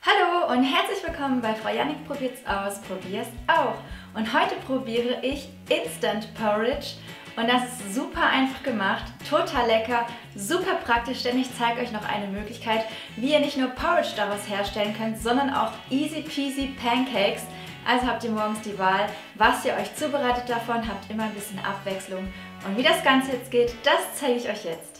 Hallo und herzlich willkommen bei Frau Jannik probiert's aus, probier's auch. Und heute probiere ich Instant Porridge und das ist super einfach gemacht, total lecker, super praktisch, denn ich zeige euch noch eine Möglichkeit, wie ihr nicht nur Porridge daraus herstellen könnt, sondern auch easy peasy Pancakes. Also habt ihr morgens die Wahl, was ihr euch zubereitet davon, habt immer ein bisschen Abwechslung. Und wie das Ganze jetzt geht, das zeige ich euch jetzt.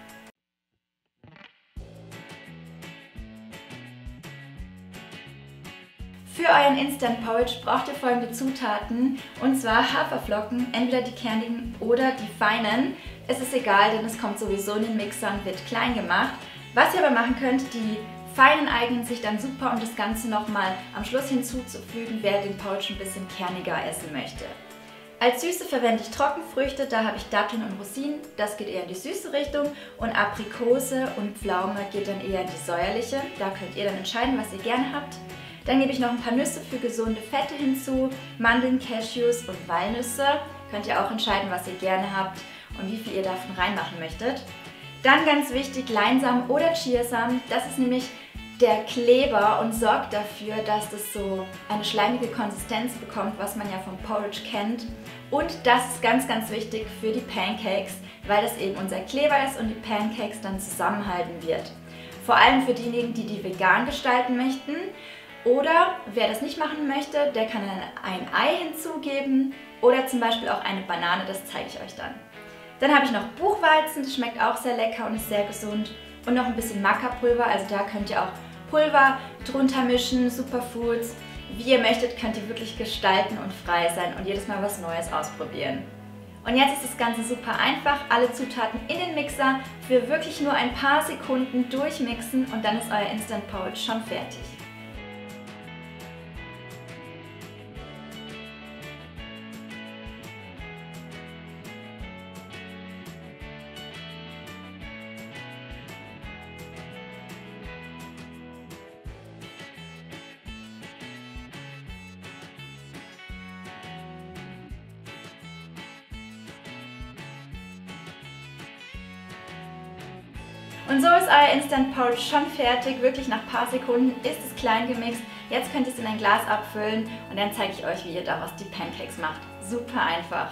Für euren Instant Porridge braucht ihr folgende Zutaten, und zwar Haferflocken, entweder die kernigen oder die feinen. Es ist egal, denn es kommt sowieso in den Mixer und wird klein gemacht. Was ihr aber machen könnt, die feinen eignen sich dann super, um das Ganze nochmal am Schluss hinzuzufügen, wer den Porridge ein bisschen kerniger essen möchte. Als Süße verwende ich Trockenfrüchte, da habe ich Datteln und Rosinen, das geht eher in die süße Richtung, und Aprikose und Pflaume geht dann eher in die säuerliche, da könnt ihr dann entscheiden, was ihr gerne habt. Dann gebe ich noch ein paar Nüsse für gesunde Fette hinzu, Mandeln, Cashews und Walnüsse. Könnt ihr auch entscheiden, was ihr gerne habt und wie viel ihr davon reinmachen möchtet. Dann ganz wichtig, Leinsamen oder Chiasamen. Das ist nämlich der Kleber und sorgt dafür, dass das so eine schleimige Konsistenz bekommt, was man ja vom Porridge kennt. Und das ist ganz, ganz wichtig für die Pancakes, weil das eben unser Kleber ist und die Pancakes dann zusammenhalten wird. Vor allem für diejenigen, die vegan gestalten möchten. Oder wer das nicht machen möchte, der kann dann ein Ei hinzugeben oder zum Beispiel auch eine Banane, das zeige ich euch dann. Dann habe ich noch Buchweizen, das schmeckt auch sehr lecker und ist sehr gesund. Und noch ein bisschen Maca-Pulver, also da könnt ihr auch Pulver drunter mischen, Superfoods. Wie ihr möchtet, könnt ihr wirklich gestalten und frei sein und jedes Mal was Neues ausprobieren. Und jetzt ist das Ganze super einfach, alle Zutaten in den Mixer für wirklich nur ein paar Sekunden durchmixen und dann ist euer Instant Porridge schon fertig. Und so ist euer Instant Porridge schon fertig, wirklich nach ein paar Sekunden ist es klein gemixt. Jetzt könnt ihr es in ein Glas abfüllen und dann zeige ich euch, wie ihr daraus die Pancakes macht. Super einfach.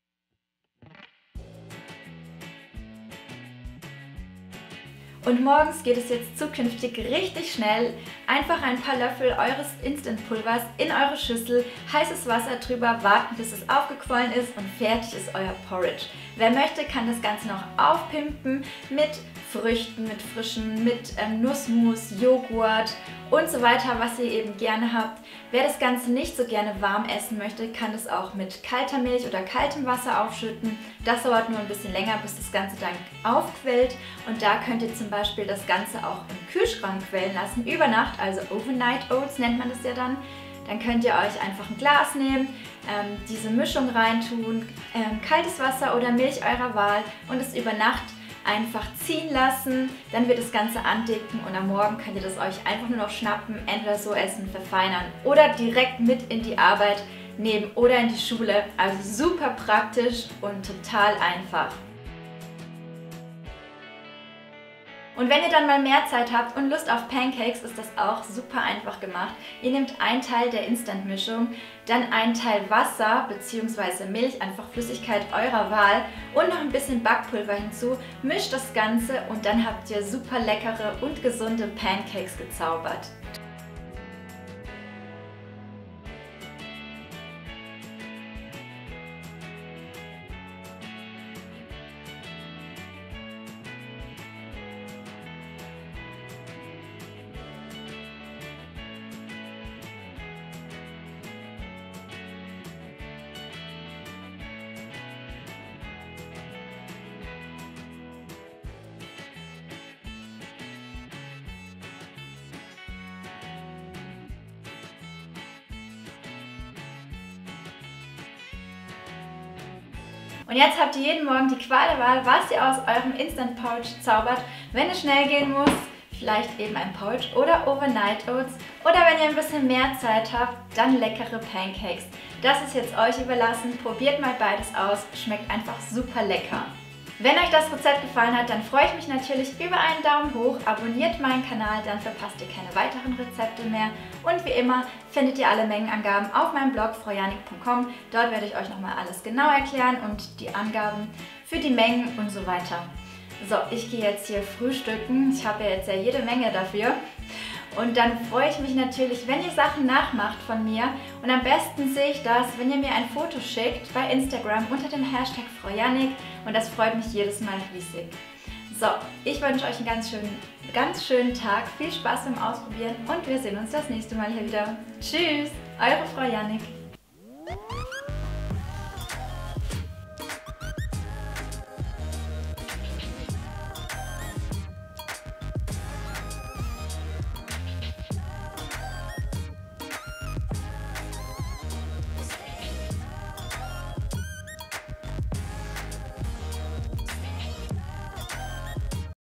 Und morgens geht es jetzt zukünftig richtig schnell. Einfach ein paar Löffel eures Instant-Pulvers in eure Schüssel, heißes Wasser drüber, warten bis es aufgequollen ist und fertig ist euer Porridge. Wer möchte, kann das Ganze noch aufpimpen mit Früchten, mit frischen, mit Nussmus, Joghurt und so weiter, was ihr eben gerne habt. Wer das Ganze nicht so gerne warm essen möchte, kann es auch mit kalter Milch oder kaltem Wasser aufschütten. Das dauert nur ein bisschen länger, bis das Ganze dann aufquellt. Und da könnt ihr zum Beispiel das Ganze auch im Kühlschrank quellen lassen, über Nacht, also Overnight Oats nennt man das ja dann. Dann könnt ihr euch einfach ein Glas nehmen, diese Mischung reintun, kaltes Wasser oder Milch eurer Wahl und es über Nacht einfach ziehen lassen, dann wird das Ganze andicken und am Morgen könnt ihr das euch einfach nur noch schnappen, entweder so essen, verfeinern oder direkt mit in die Arbeit nehmen oder in die Schule. Also super praktisch und total einfach. Und wenn ihr dann mal mehr Zeit habt und Lust auf Pancakes, ist das auch super einfach gemacht. Ihr nehmt einen Teil der Instant-Mischung, dann einen Teil Wasser bzw. Milch, einfach Flüssigkeit eurer Wahl und noch ein bisschen Backpulver hinzu, mischt das Ganze und dann habt ihr super leckere und gesunde Pancakes gezaubert. Und jetzt habt ihr jeden Morgen die Qual der Wahl, was ihr aus eurem Instant Porridge zaubert. Wenn es schnell gehen muss, vielleicht eben ein Porridge oder Overnight Oats. Oder wenn ihr ein bisschen mehr Zeit habt, dann leckere Pancakes. Das ist jetzt euch überlassen. Probiert mal beides aus. Schmeckt einfach super lecker. Wenn euch das Rezept gefallen hat, dann freue ich mich natürlich über einen Daumen hoch, abonniert meinen Kanal, dann verpasst ihr keine weiteren Rezepte mehr. Und wie immer findet ihr alle Mengenangaben auf meinem Blog fraujannick.com. Dort werde ich euch nochmal alles genau erklären und die Angaben für die Mengen und so weiter. So, ich gehe jetzt hier frühstücken. Ich habe ja jetzt ja jede Menge dafür. Und dann freue ich mich natürlich, wenn ihr Sachen nachmacht von mir. Und am besten sehe ich das, wenn ihr mir ein Foto schickt bei Instagram unter dem Hashtag fraujannick. Und das freut mich jedes Mal riesig. So, ich wünsche euch einen ganz schönen Tag. Viel Spaß beim Ausprobieren und wir sehen uns das nächste Mal hier wieder. Tschüss, eure Frau Jannick.